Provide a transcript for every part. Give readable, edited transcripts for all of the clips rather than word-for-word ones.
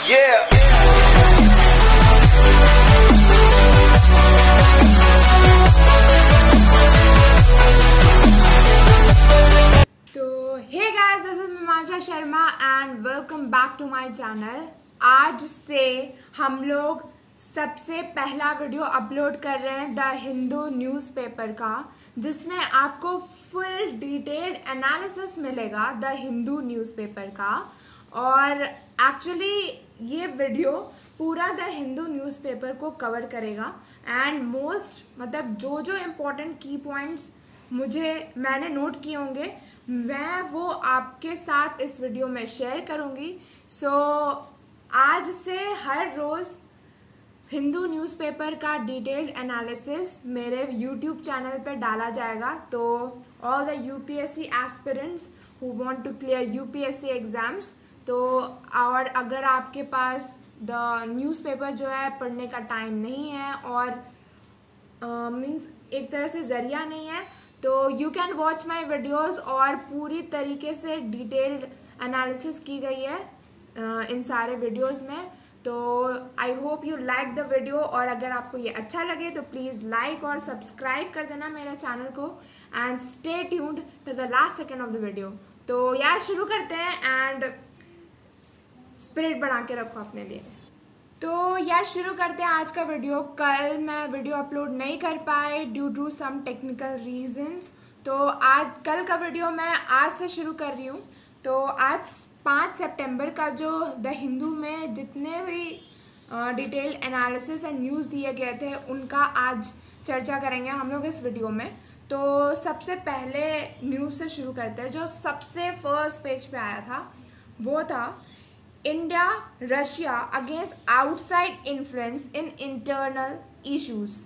Yeah. तो hey guys, this is Mimansha Sharma and welcome back to my channel. आज से हम लोग सबसे पहला वीडियो अपलोड कर रहे हैं द हिंदू न्यूज़पेपर का, जिसमें आपको फुल डिटेल्ड एनालिसिस मिलेगा द हिंदू न्यूज़पेपर का। और एक्चुअली ये वीडियो पूरा द हिंदू न्यूज़पेपर को कवर करेगा एंड मोस्ट मतलब जो जो इम्पोर्टेंट की पॉइंट्स मैंने नोट किए होंगे मैं वो आपके साथ इस वीडियो में शेयर करूँगी। सो आज से हर रोज़ हिंदू न्यूज़पेपर का डिटेल्ड एनालिसिस मेरे यूट्यूब चैनल पर डाला जाएगा। तो all the UPSC aspirants who want to clear UPSC exams, तो और अगर आपके पास द न्यूज़पेपर जो है पढ़ने का टाइम नहीं है और मीन्स एक तरह से ज़रिया नहीं है, तो you can watch my videos. और पूरी तरीके से डिटेल्ड एनालिसिस की गई है इन सारे वीडियोज़ में। तो I hope you like the video, और अगर आपको ये अच्छा लगे तो प्लीज़ लाइक और सब्सक्राइब कर देना मेरे चैनल को and stay tuned to the last second of the video. तो यार शुरू करते हैं एंड स्पिरिट बढ़ा के रखो अपने लिए। तो यार शुरू करते हैं आज का वीडियो। कल मैं वीडियो अपलोड नहीं कर पाई due to some technical reasons, तो आज कल का वीडियो मैं आज से शुरू कर रही हूँ। तो आज 5 सितंबर का जो द हिंदू में जितने भी डिटेल्ड एनालिसिस एंड न्यूज़ दिए गए थे उनका आज चर्चा करेंगे हम लोग इस वीडियो में। तो सबसे पहले न्यूज़ से शुरू करते हैं। जो सबसे फर्स्ट पेज पे आया था वो था India Russia against outside influence in internal issues.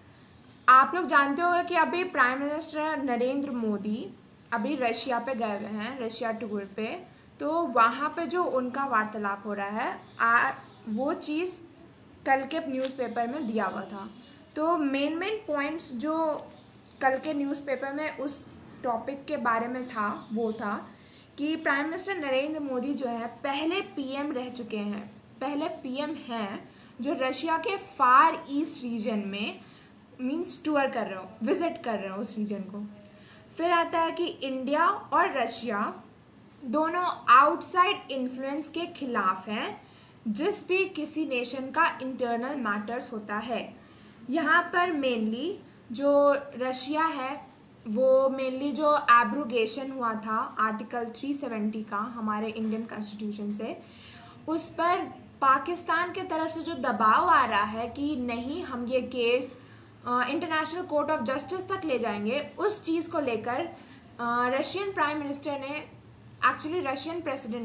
आप लोग जानते हो कि अभी प्राइम मिनिस्टर नरेंद्र मोदी अभी रशिया पे गए हुए हैं, रशिया टूर पे। तो वहाँ पे जो उनका वार्तालाप हो रहा है वो चीज़ कल के न्यूज़पेपर में दिया हुआ था। तो मेन पॉइंट्स जो कल के न्यूज़पेपर में उस टॉपिक के बारे में था वो था कि प्राइम मिनिस्टर नरेंद्र मोदी जो है पहले पीएम रह चुके हैं, पहले पीएम हैं जो रशिया के फार ईस्ट रीजन में मींस टूर कर रहे हो, विजिट कर रहे हो उस रीजन को। फिर आता है कि इंडिया और रशिया दोनों आउटसाइड इन्फ्लुएंस के खिलाफ हैं जिस भी किसी नेशन का इंटरनल मैटर्स होता है। यहाँ पर मेनली जो रशिया है वो मेनली जो एब्रोगेशन हुआ था आर्टिकल 370 का हमारे इंडियन कॉन्स्टिट्यूशन से, उस पर पाकिस्तान के तरफ से जो दबाव आ रहा है कि नहीं हम ये case international court of justice तक ले जाएंगे, उस चीज़ को लेकर रशियन प्राइम मिनिस्टर ने एक्चुअली रशियन प्रेसिडेंट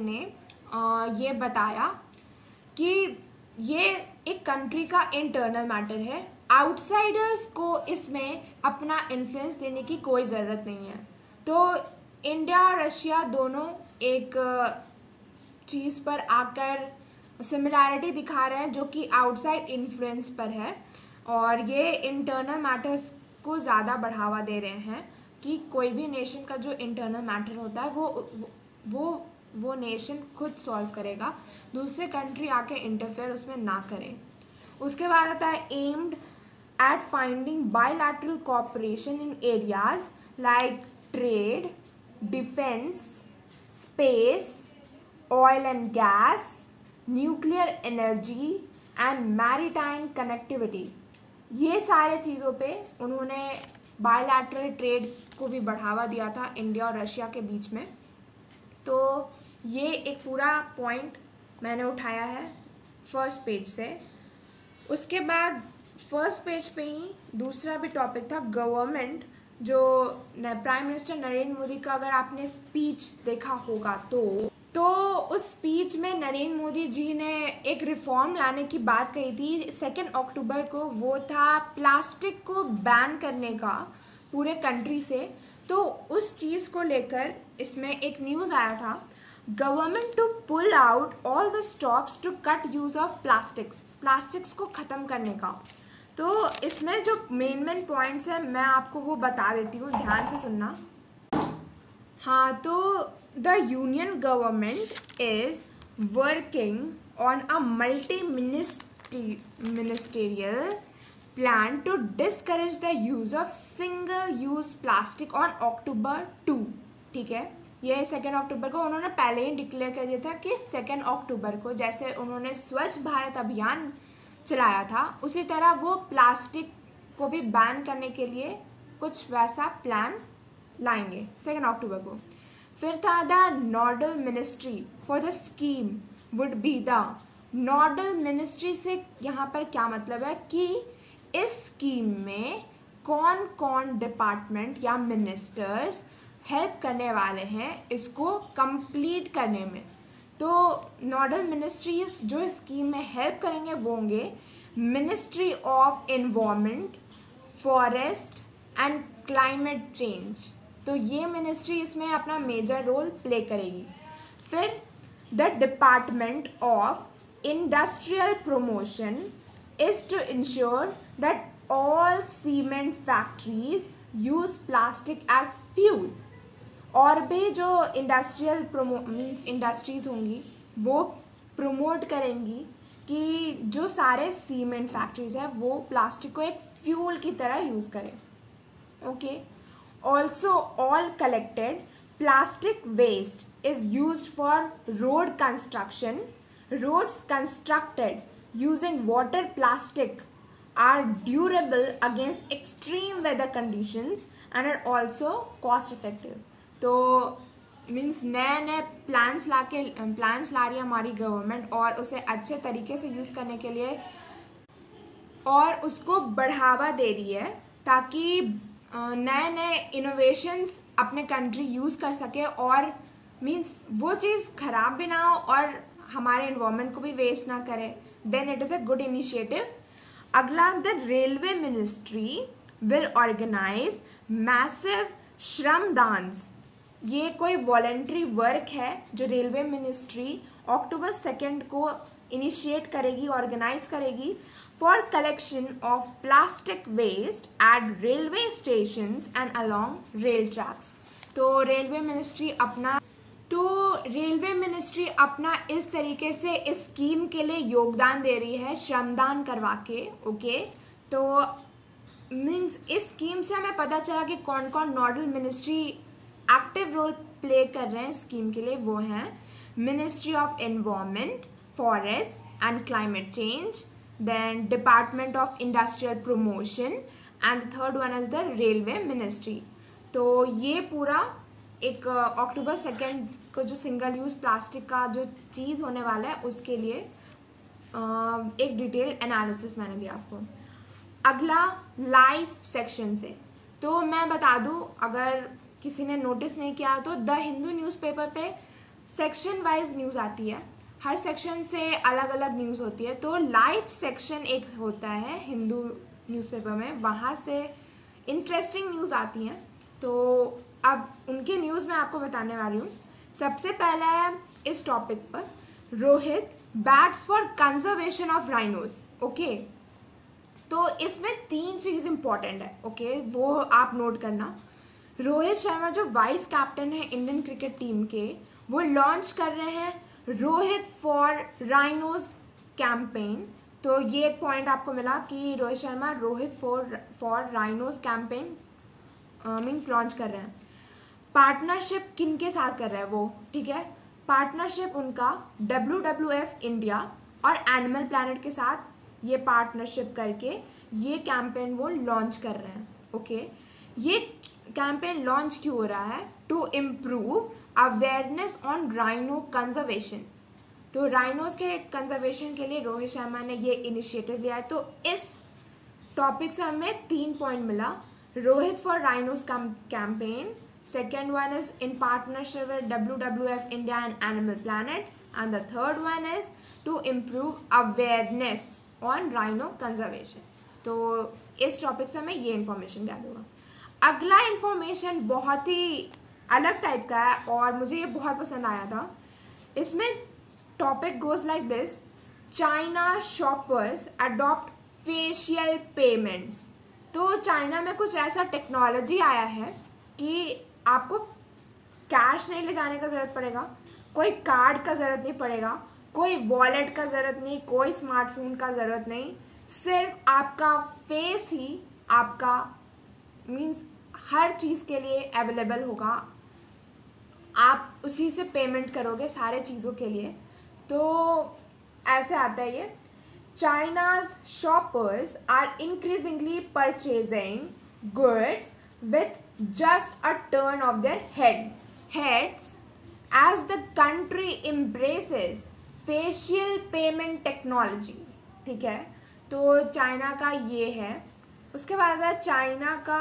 ने ये बताया कि ये एक कंट्री का इंटरनल मैटर है, आउटसाइडर्स को इसमें अपना इन्फ्लुएंस देने की कोई ज़रूरत नहीं है। तो इंडिया और रशिया दोनों एक चीज़ पर आकर सिमिलैरिटी दिखा रहे हैं जो कि आउटसाइड इन्फ्लुएंस पर है, और ये इंटरनल मैटर्स को ज़्यादा बढ़ावा दे रहे हैं कि कोई भी नेशन का जो इंटरनल मैटर होता है वो नेशन खुद सॉल्व करेगा, दूसरे कंट्री आके इंटरफेयर उसमें ना करें। उसके बाद आता है aimed at finding bilateral cooperation in areas like trade, defence, space, oil and gas, nuclear energy and maritime connectivity. ये सारे चीज़ों पे उन्होंने बायलैटरल ट्रेड को भी बढ़ावा दिया था इंडिया और रशिया के बीच में। तो ये एक पूरा पॉइंट मैंने उठाया है फर्स्ट पेज से। उसके बाद फर्स्ट पेज पे ही दूसरा भी टॉपिक था गवर्नमेंट, जो प्राइम मिनिस्टर नरेंद्र मोदी का अगर आपने स्पीच देखा होगा तो उस स्पीच में नरेंद्र मोदी जी ने एक रिफॉर्म लाने की बात कही थी 2 अक्टूबर को। वो था प्लास्टिक को बैन करने का पूरे कंट्री से। तो उस चीज़ को लेकर इसमें एक न्यूज़ आया था, government to pull out all the stops to cut use of plastics को ख़त्म करने का। तो इसमें जो मेन पॉइंट्स हैं मैं आपको वो बता देती हूँ, ध्यान से सुनना। हाँ, तो the union government is working on a ministerial plan to discourage the use of single use plastic on October 2. ठीक है, ये 2 अक्टूबर को उन्होंने पहले ही डिक्लेयर कर दिया था कि 2 अक्टूबर को जैसे उन्होंने स्वच्छ भारत अभियान चलाया था उसी तरह वो प्लास्टिक को भी बैन करने के लिए कुछ वैसा प्लान लाएंगे 2 अक्टूबर को. फिर था the nodal ministry for the scheme would be the. Nodal ministry से यहाँ पर क्या मतलब है कि इस स्कीम में कौन कौन डिपार्टमेंट या मिनिस्टर्स हेल्प करने वाले हैं इसको कंप्लीट करने में. तो नोडल मिनिस्ट्रीज जो इस स्कीम में हेल्प करेंगे वो होंगे ministry of environment, forest and climate change. तो ये मिनिस्ट्री इसमें अपना मेजर रोल प्ले करेगी. फिर the department of industrial promotion is to ensure that all cement factories use plastic as fuel. और भी जो इंडस्ट्रीज होंगी वो प्रमोट करेंगी कि जो सारे सीमेंट फैक्ट्रीज हैं वो प्लास्टिक को एक फ्यूल की तरह यूज़ करें. Okay. Also all collected plastic waste is used for road construction. Roads constructed using water plastic are durable against extreme weather conditions and are also cost effective. तो means नए नए plans ला रही है हमारी government और उसे अच्छे तरीके से यूज़ करने के लिए और उसको बढ़ावा दे रही है ताकि नए नए इनोवेशंस अपने कंट्री यूज़ कर सके और मीन्स वो चीज़ ख़राब भी ना हो और हमारे इन्वायरमेंट को भी वेस्ट ना करे. Then it is a good initiative. अगला the railway ministry will organise massive श्रमदान्स. ये कोई वॉलेंट्री वर्क है जो रेलवे मिनिस्ट्री अक्टूबर 2 को इनिशिएट करेगी, ऑर्गेनाइज करेगी for collection of plastic waste at railway stations and along rail tracks. तो रेलवे मिनिस्ट्री अपना इस तरीके से इस स्कीम के लिए योगदान दे रही है श्रमदान करवा के. ओके. तो मीन्स इस स्कीम से हमें पता चला कि कौन कौन nodal ministry active role play कर रहे हैं स्कीम के लिए. वो हैं ministry of environment, forest and climate change, then department of industrial promotion and the third one is the railway ministry. तो ये पूरा एक अक्टूबर 2 को जो सिंगल यूज़ प्लास्टिक का जो चीज़ होने वाला है उसके लिए एक डिटेल एनालिसिस मैंने दिया आपको. अगला लाइफ सेक्शन से तो मैं बता दूं अगर किसी ने नोटिस नहीं किया तो द हिंदू न्यूज़पेपर पे सेक्शन वाइज न्यूज़ आती है. हर सेक्शन से अलग अलग न्यूज़ होती है. तो लाइफ सेक्शन एक होता है हिंदू न्यूज़पेपर में, वहाँ से इंटरेस्टिंग न्यूज़ आती हैं. तो अब उनकी न्यूज़ मैं आपको बताने वाली हूँ. सबसे पहला है इस टॉपिक पर Rohit bats for conservation of rhinos. Okay. तो इसमें 3 चीज़ इंपॉर्टेंट है. ओके. वो आप नोट करना. रोहित शर्मा जो वाइस कैप्टन है इंडियन क्रिकेट टीम के वो लॉन्च कर रहे हैं रोहित फॉर राइनोज कैंपेन. तो ये एक पॉइंट आपको मिला कि Rohit Sharma Rohit for rhinos campaign means launch कर रहे हैं. पार्टनरशिप किन के साथ कर रहे हैं वो, ठीक है. पार्टनरशिप उनका WWF इंडिया और एनिमल प्लैनेट के साथ ये पार्टनरशिप करके ये कैंपेन वो लॉन्च कर रहे हैं. ओके. ये कैंपेन लॉन्च क्यों हो रहा है? To improve awareness on rhino conservation. तो राइनोज के कंजर्वेशन के लिए रोहित शर्मा ने ये इनिशिएटिव लिया है. तो इस टॉपिक से हमें 3 पॉइंट मिला. Rohit for rhinos campaign, second one is in partnership with WWF India and Animal Planet, and the third one is to improve awareness on rhino conservation. तो इस टॉपिक से हमें ये इन्फॉर्मेशन गैदर हुआ. अगला इन्फॉर्मेशन बहुत ही अलग टाइप का है और मुझे ये बहुत पसंद आया था. इसमें topic goes like this: China shoppers adopt facial payments. तो चाइना में कुछ ऐसा टेक्नोलॉजी आया है कि आपको कैश नहीं ले जाने का ज़रूरत पड़ेगा, कोई कार्ड का ज़रूरत नहीं पड़ेगा. कोई वॉलेट का ज़रूरत नहीं, कोई स्मार्टफोन का ज़रूरत नहीं, सिर्फ आपका फेस ही आपका मीन्स हर चीज़ के लिए अवेलेबल होगा। आप उसी से पेमेंट करोगे सारे चीज़ों के लिए। तो ऐसे आता है ये। China's shoppers are increasingly purchasing goods with just a turn of their heads as the country embraces facial payment technology। ठीक है, तो चाइना का ये है। उसके बाद है चाइना का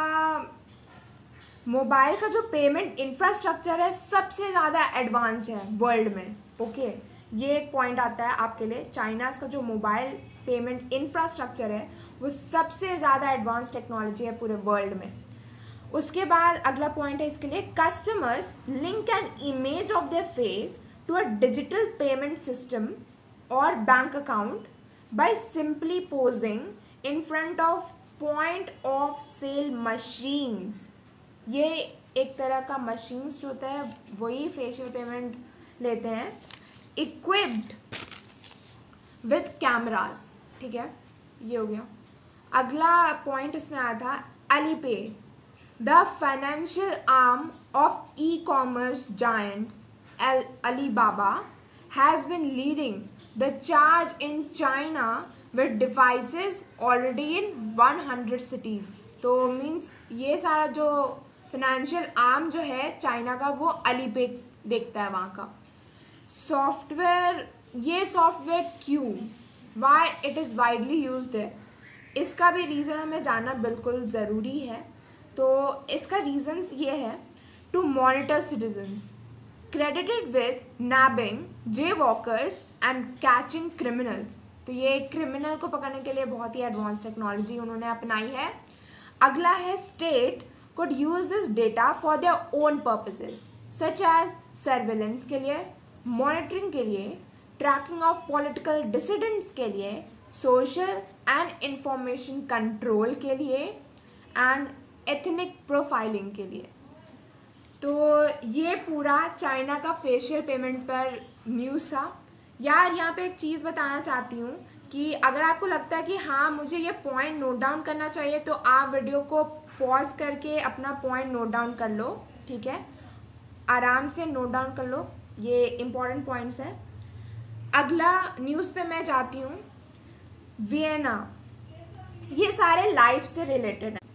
मोबाइल का जो पेमेंट इंफ्रास्ट्रक्चर है सबसे ज़्यादा एडवांस्ड है वर्ल्ड में। ओके, ये एक पॉइंट आता है आपके लिए। चाइना का जो मोबाइल पेमेंट इंफ्रास्ट्रक्चर है वो सबसे ज़्यादा एडवांस टेक्नोलॉजी है पूरे वर्ल्ड में। उसके बाद अगला पॉइंट है इसके लिए, customers link an image of their face to a digital payment system और bank account by simply posing in front of point of sale machines. ये एक तरह का मशीन्स जो होता है वही फेशियल पेमेंट लेते हैं, इक्विप्ड विथ कैमरास। ठीक है, ये हो गया। अगला पॉइंट इसमें आया था Alipay, the financial arm of e commerce giant Alibaba has been leading the charge in China with devices already in 100 cities. तो मीन्स ये सारा जो फाइनेंशियल आर्म जो है चाइना का वो अलीपे देखता है वहाँ का। सॉफ्टवेयर, ये सॉफ्टवेयर क्यों, why it is widely used है, इसका भी रीज़न हमें जानना बिल्कुल ज़रूरी है। तो इसका रीज़न्स ये है, to monitor citizens, credited with nabbing jaywalkers and catching criminals. तो ये क्रिमिनल को पकड़ने के लिए बहुत ही एडवांस टेक्नोलॉजी उन्होंने अपनाई है। अगला है, state could use this data for their own purposes such as surveillance के लिए, monitoring के लिए, tracking of political dissidents के लिए, social and information control के लिए and ethnic profiling के लिए। तो ये पूरा चाइना का फेशियल पेमेंट पर न्यूज़ था। यार यहाँ पे एक चीज़ बताना चाहती हूँ कि अगर आपको लगता है कि हाँ मुझे ये पॉइंट नोट डाउन करना चाहिए तो आप वीडियो को पॉज करके अपना पॉइंट नोट डाउन कर लो। ठीक है, आराम से नोट डाउन कर लो, ये इम्पॉर्टेंट पॉइंट्स हैं। अगला न्यूज़ पे मैं जाती हूँ, वियना। ये सारे लाइफ से रिलेटेड हैं।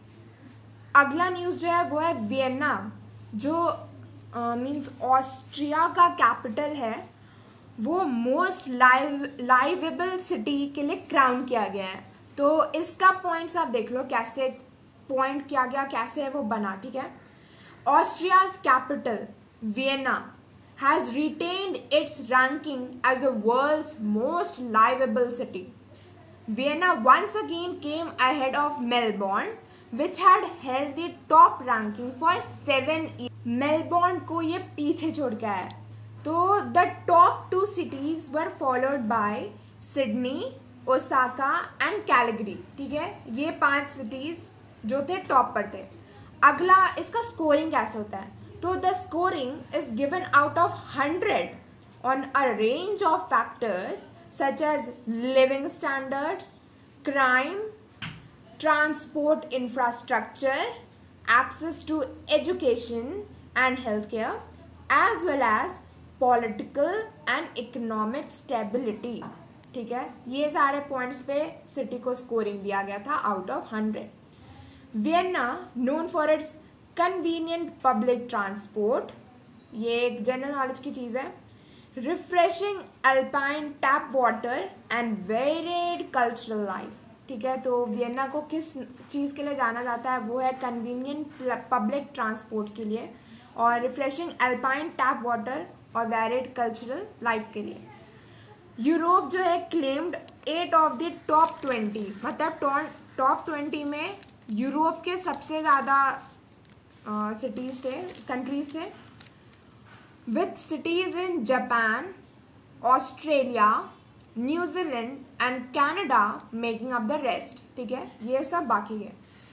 अगला न्यूज़ जो है वो है वियना, जो मीन्स ऑस्ट्रिया का कैपिटल है, वो मोस्ट लाइवेबल सिटी के लिए क्राउन किया गया है। तो इसका पॉइंट्स आप देख लो कैसे पॉइंट किया गया, कैसे है वो बना। ठीक है, Austria's capital Vienna has retained its ranking as the world's most liveable city. Vienna once again came ahead of Melbourne, which had held the top ranking for 7 years. Melbourne को ये पीछे छोड़ के आया। तो the top 2 cities were followed by Sydney, Osaka and Calgary. ठीक है, ये 5 cities जो थे टॉप पर थे। अगला इसका स्कोरिंग कैसे होता है, तो the scoring is given out of 100 on a range of factors such as living standards, crime, transport infrastructure, access to education and health care, as well as political and economic stability. ठीक है, ये सारे points पे city को scoring दिया गया था out of 100। Vienna known for its convenient public transport, ये एक जनरल नॉलेज की चीज़ है, refreshing alpine tap water and varied cultural life. ठीक है, तो वियना को किस चीज़ के लिए जाना जाता है, वो है कन्वीनियंट पब्लिक ट्रांसपोर्ट के लिए और रिफ्रेशिंग अल्पाइन टैप वाटर और वेरिड कल्चरल लाइफ के लिए। यूरोप जो है क्लेम्ड 8 ऑफ द टॉप 20, मतलब टॉप 20 में यूरोप के सबसे ज़्यादा सिटीज़ थे, कंट्रीज थे, with cities in Japan, Australia, New Zealand and Canada making up the rest. ठीक है, ये सब बाकी है।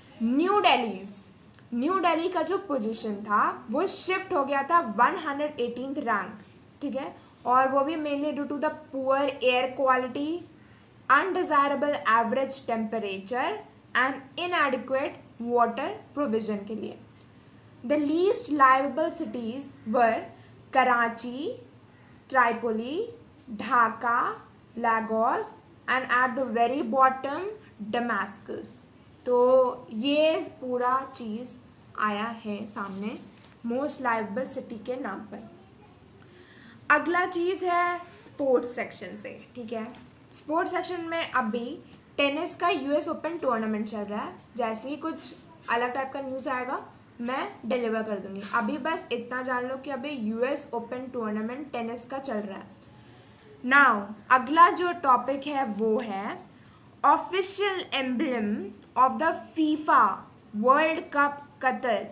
न्यू दिल्ली का जो पोजीशन था वो शिफ्ट हो गया था 118th रैंक। ठीक है, और वो भी mainly due to the poor air quality, undesirable average temperature and inadequate water provision के लिए. The least liveable cities were Karachi, Tripoli, Dhaka, Lagos and at the very bottom Damascus. तो ये पूरा चीज़ आया है सामने मोस्ट लाइवेबल सिटी के नाम पर. अगला चीज़ है स्पोर्ट्स सेक्शन से. ठीक है, स्पोर्ट्स सेक्शन में अभी टेनिस का यूएस ओपन टूर्नामेंट चल रहा है. जैसे ही कुछ अलग टाइप का न्यूज़ आएगा मैं डिलीवर कर दूंगी. अभी बस इतना जान लो कि अभी यूएस ओपन टूर्नामेंट टेनिस का चल रहा है. नाउ अगला जो टॉपिक है वो है official emblem of the FIFA World Cup Qatar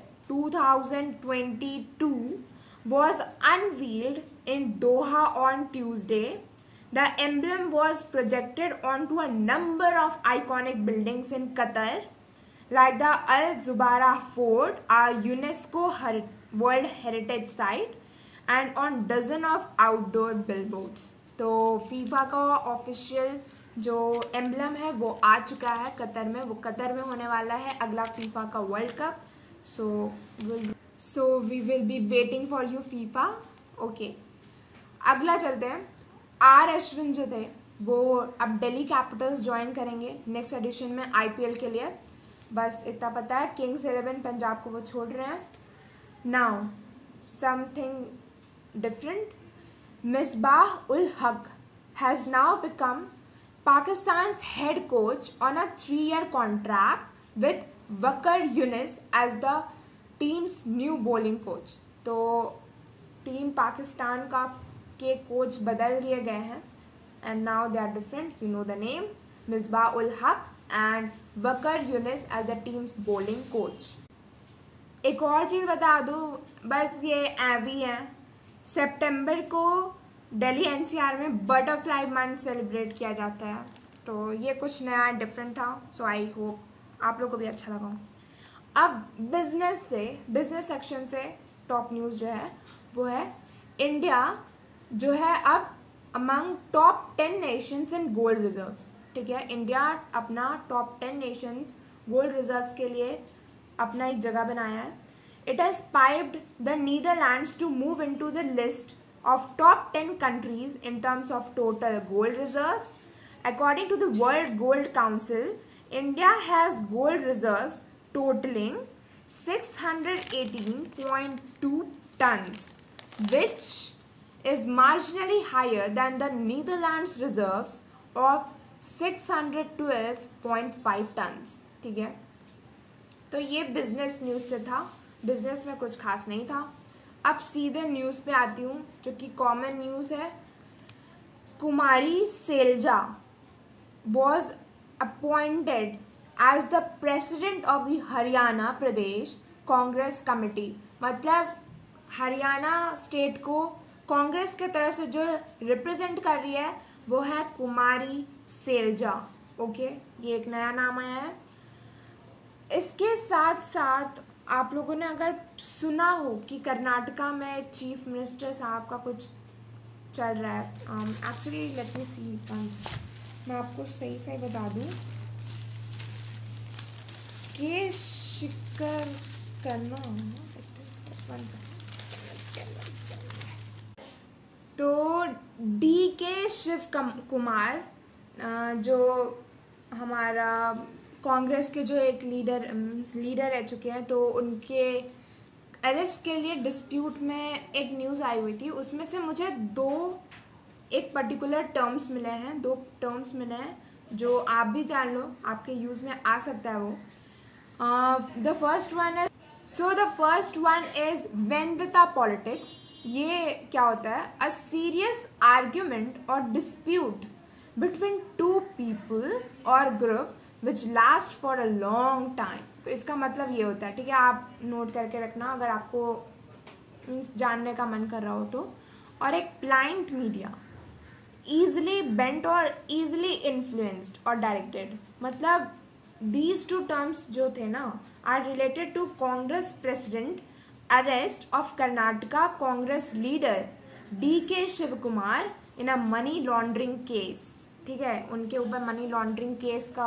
2022 was unveiled in Doha on Tuesday. The emblem was projected onto a number of iconic buildings in Qatar, like the Al Zubarah Fort, a UNESCO World Heritage Site, and on dozen of outdoor billboards. तो FIFA का official जो emblem है वो आ चुका है Qatar में. वो Qatar में होने वाला है अगला फीफा का World Cup. So we will be waiting for you FIFA. Okay, अगला चलते हैं. आर अश्विन जो थे वो अब दिल्ली कैपिटल्स ज्वाइन करेंगे नेक्स्ट एडिशन में आईपीएल के लिए. बस इतना पता है. किंग्स 11 पंजाब को वो छोड़ रहे हैं. Now something different. Misbah ul Haq has now become Pakistan's head coach on a 3-year contract with Wakar Younis as the team's new bowling coach. तो टीम पाकिस्तान का के कोच बदल दिए गए हैं and now they are different. You know the name Misbah ul Haq and Waqar Younis as the team's bowling coach. एक और चीज़ बता दूँ, बस ये एवी है. सितंबर को दिल्ली एनसीआर में बटरफ्लाई मंथ सेलिब्रेट किया जाता है. तो ये कुछ नया डिफरेंट था. सो आई होप आप लोग को भी अच्छा लगा. अब बिजनेस सेक्शन से टॉप न्यूज़ जो है वो है इंडिया जो है अब among top 10 nations in gold reserves. ठीक है, इंडिया अपना टॉप 10 नेशंस गोल्ड रिजर्व्स के लिए अपना एक जगह बनाया है. It has piped the Netherlands to move into the list of top 10 countries in terms of total gold reserves. According to the World Gold Council, India has gold reserves totaling 618.2 tons, which is marginally higher than the Netherlands reserves of 612.5 tons. ठीक है, तो ये business news से था. Business में कुछ खास नहीं था. अब सीधे न्यूज़ पे आती हूँ जो कि कॉमन न्यूज़ है. Kumari Selja was appointed as the president of the Haryana Pradesh Congress committee. मतलब हरियाणा स्टेट को कांग्रेस के तरफ से जो रिप्रेजेंट कर रही है वो है कुमारी सैलजा. ओके, ये एक नया नाम आया है. इसके साथ साथ आप लोगों ने अगर सुना हो कि कर्नाटका में चीफ मिनिस्टर साहब का कुछ चल रहा है. Actually let me see once, मैं आपको सही सही बता दूं कि शिकर करना. तो DK शिव कुमार जो हमारा कांग्रेस के जो एक लीडर रह चुके हैं, तो उनके अरेस्ट के लिए डिस्प्यूट में एक न्यूज़ आई हुई थी. उसमें से मुझे एक पर्टिकुलर टर्म्स मिले हैं जो आप भी जान लो, आपके यूज़ में आ सकता है वो. The first one is vendetta politics. ये क्या होता है? अ सीरियस आर्ग्यूमेंट और डिस्प्यूट बिटवीन टू पीपल और group which last for a long time. तो इसका मतलब ये होता है. ठीक है, आप नोट करके रखना अगर आपको मीन्स जानने का मन कर रहा हो तो. और एक ब्लाइंड मीडिया, ईजिली बेंट और ईजिली इन्फ्लुएंस्ड और डायरेक्टेड. मतलब दीज टू टर्म्स जो थे ना are related to Congress president arrest of Karnataka Congress leader DK Shiv Kumar in a money laundering case, ठीक है, उनके ऊपर मनी लॉन्ड्रिंग केस का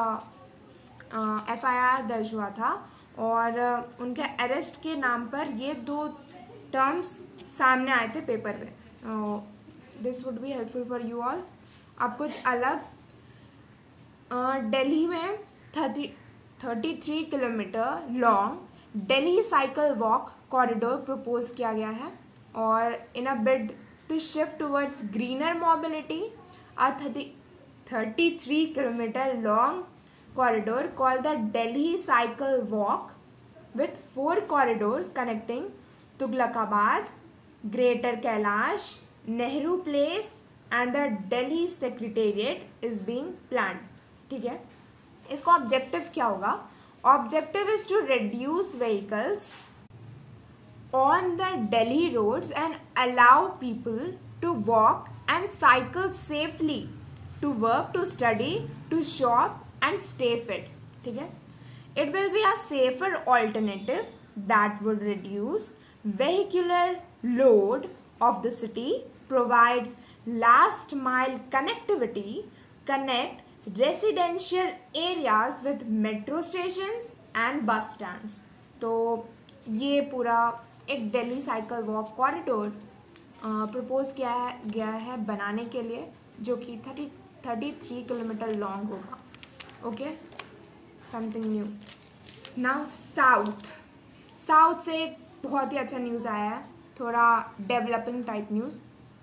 FIR दर्ज हुआ था और उनके अरेस्ट के नाम पर ये 2 टर्म्स सामने आए थे पेपर में. This would be helpful for you all. अब कुछ अलग, दिल्ली में 33 kilometre long Delhi cycle walk corridor propose किया गया है और in a bid to shift towards greener mobility, a 33 kilometre long corridor called the Delhi Cycle Walk with 4 corridors connecting Tughlaqabad, Greater Kailash, Nehru Place and the Delhi Secretariat is being planned. ठीक है, इसका objective क्या होगा? Objective is to reduce vehicles on the Delhi roads and allow people to walk and cycle safely to work, to study, to shop and stay fit. ठीक है, it will be a safer alternative that would reduce vehicular load of the city, provide last mile connectivity, connect residential areas with metro stations and bus stands. तो ये पूरा एक Delhi cycle walk corridor propose किया गया है बनाने के लिए, जो कि 33 किलोमीटर लॉन्ग होगा. Okay, something new. Now south से एक बहुत ही अच्छा न्यूज़ आया है, थोड़ा डेवलपिंग टाइप न्यूज़.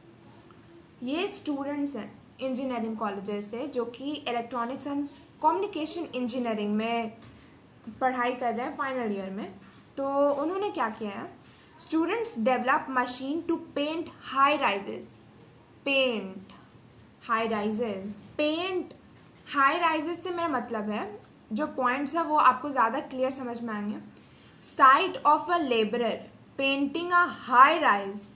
ये स्टूडेंट्स हैं इंजीनियरिंग कॉलेजेस से जो कि इलेक्ट्रॉनिक्स एंड कम्युनिकेशन इंजीनियरिंग में पढ़ाई कर रहे हैं फाइनल ईयर में. तो उन्होंने क्या किया है, students develop machine to paint high rises. Paint high rises से मेरा मतलब है, जो पॉइंट्स है वो आपको ज़्यादा क्लियर समझ में आएंगे. Sight of a labourer painting a high rise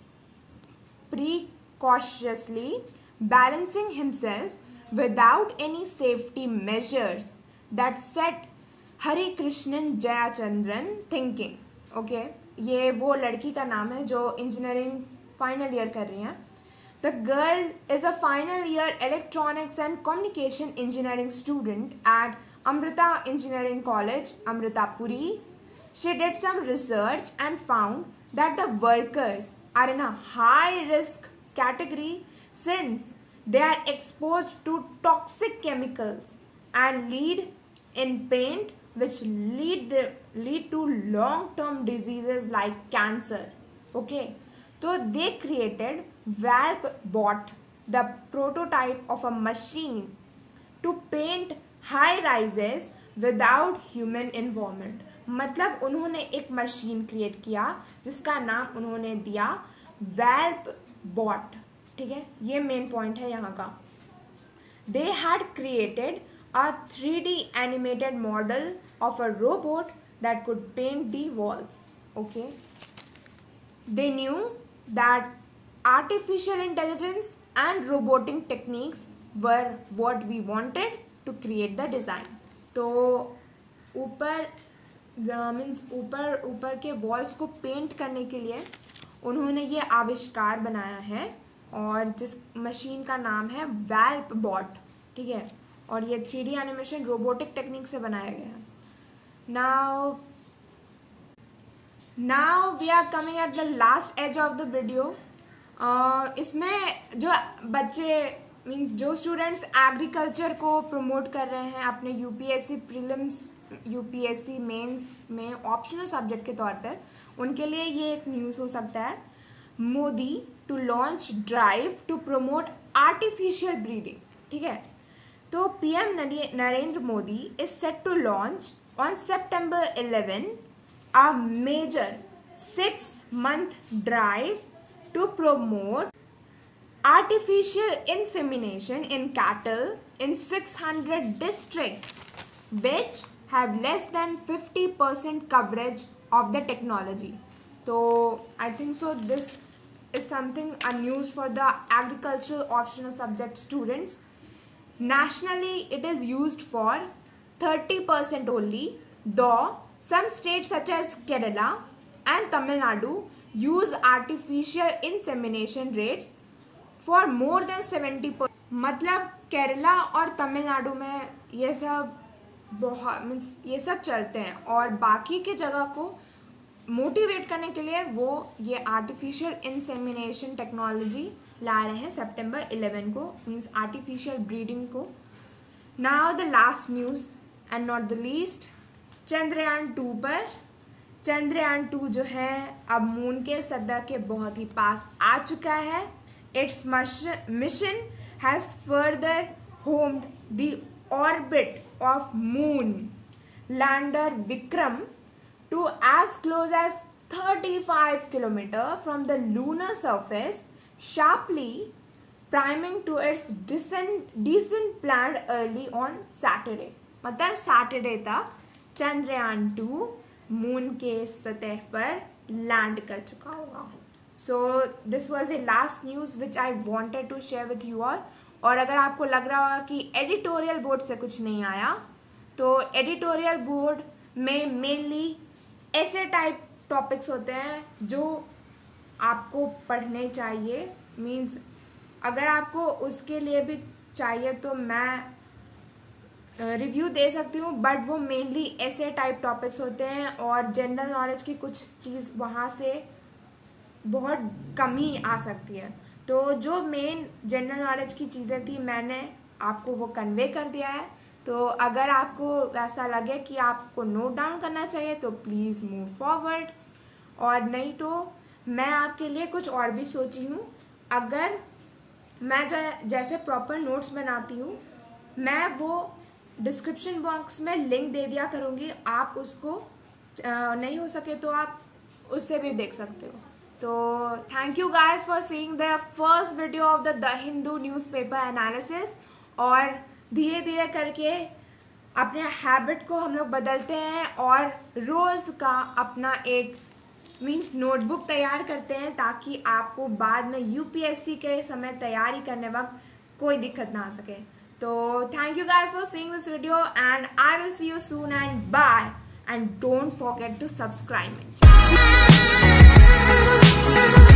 precociously balancing himself without any safety measures that set Hari Krishnan Jayachandran thinking. Okay, ये वो लड़की का नाम है जो इंजीनियरिंग फाइनल ईयर कर रही हैं. The girl is a final year electronics and communication engineering student at Amrita Engineering College, Amritapuri. She did some research and found that the workers are in a high risk category since they are exposed to toxic chemicals and lead in paint, which lead to long-term diseases like cancer. Okay, so they created ValveBot, the prototype of a machine to paint high rises without human involvement. मतलब उन्होंने एक machine create किया जिसका नाम उन्होंने दिया ValveBot. ठीक है, ये मेन पॉइंट है यहाँ का. They had created a 3D animated model of a robot that could paint the walls. Okay, they knew that artificial intelligence and robotic techniques were what we wanted to create the design. तो ऊपर के walls को paint करने के लिए उन्होंने ये आविष्कार बनाया है और जिस मशीन का नाम है ValveBot. ठीक है, और ये 3D एनिमेशन रोबोटिक टेक्निक से बनाया गया है. now we are coming at the last edge of the video. इसमें जो बच्चे मीन्स जो स्टूडेंट्स एग्रीकल्चर को प्रमोट कर रहे हैं अपने यूपीएससी प्रीलिम्स यूपीएससी मेंस में ऑप्शनल सब्जेक्ट के तौर पर, उनके लिए ये एक न्यूज़ हो सकता है. Modi to launch drive to promote artificial breeding. ठीक है, तो PM Narendra Modi is set to launch on September 11 a major 6-month drive to promote artificial insemination in cattle in 600 districts which have less than 50% coverage of the technology. So I think so this is something a news for the agricultural optional subject students. Nationally it is used for 30% only, though some states such as Kerala and Tamil Nadu use artificial insemination rates for more than 70%। मतलब केरला और तमिलनाडु में ये सब बहुत means ये सब चलते हैं, और बाकी के जगह को मोटिवेट करने के लिए वो ये आर्टिफिशियल इंसेमिनेशन टेक्नोलॉजी ला रहे हैं सितंबर 11 को, मीन्स आर्टिफिशियल ब्रीडिंग को। Now the last news and not the least, Chandrayaan 2 पर। चंद्रयान 2 जो है अब मून के सतह के बहुत ही पास आ चुका है। Its mission has further homed the orbit of moon lander Vikram to as close as 35 kilometers from the lunar surface, sharply priming to its descent planned early on Saturday। मतलब सैटरडे तक Chandrayaan 2 moon के सतह पर land कर चुका होगा। So this was the last news which I wanted to share with you all. और अगर आपको लग रहा होगा कि एडिटोरियल बोर्ड से कुछ नहीं आया, तो एडिटोरियल बोर्ड में मेनली ऐसे टाइप टॉपिक्स होते हैं जो आपको पढ़ने चाहिए। मींस अगर आपको उसके लिए भी चाहिए तो मैं रिव्यू दे सकती हूँ, बट वो मेनली ऐसे टाइप टॉपिक्स होते हैं और जनरल नॉलेज की कुछ चीज़ वहाँ से बहुत कम ही आ सकती है। तो जो मेन जनरल नॉलेज की चीज़ें थी मैंने आपको वो कन्वे कर दिया है। तो अगर आपको वैसा लगे कि आपको नोट डाउन करना चाहिए तो प्लीज़ मूव फॉरवर्ड, और नहीं तो मैं आपके लिए कुछ और भी सोची हूँ। अगर मैं जैसे प्रॉपर नोट्स बनाती हूँ, मैं वो डिस्क्रिप्शन बॉक्स में लिंक दे दिया करूँगी, आप उसको नहीं हो सके तो आप उससे भी देख सकते हो। तो thank you guys for seeing the first video of the Hindu newspaper analysis. और धीरे धीरे करके अपने हैबिट को हम लोग बदलते हैं और रोज़ का अपना एक मीन्स नोटबुक तैयार करते हैं, ताकि आपको बाद में यूपीएससी के समय तैयारी करने वक्त कोई दिक्कत ना आ सके। तो thank you guys for seeing this video and I will see you soon and bye, and don't forget to subscribe my channel.